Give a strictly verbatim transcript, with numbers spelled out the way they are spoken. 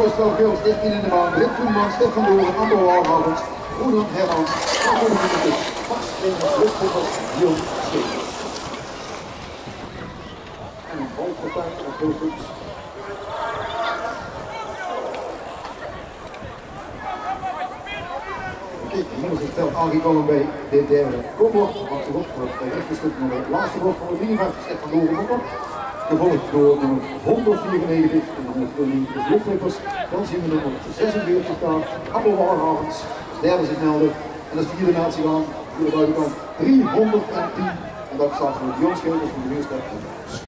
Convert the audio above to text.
Huisvrouw Girls, dertien in de maand, Rick Koeman, Stefan Doren, Amber Warhavens, Roland Hermans, Marco de Vintage, Max Trainer, Luc Poppers, Jon Scheep. En een hoofdpartij op Koolstoets. Oké, hier is het veld aangekomen bij de derde komblok. Wacht erop voor het rechterstuk naar de laatste blok van de drieënvijftig, Stefan Doren. Gevolgd door nummer honderdvierennegentig en de honderdvierennegentig de Luchtlippers. Dan zien we nummer zesenveertig staan, Appel Warhavens, als derde zich melden. En als vierde natie gaan, voor de buitenkant driehonderdtien. En dat staat voor Jon Scheep van de Nieuwstad.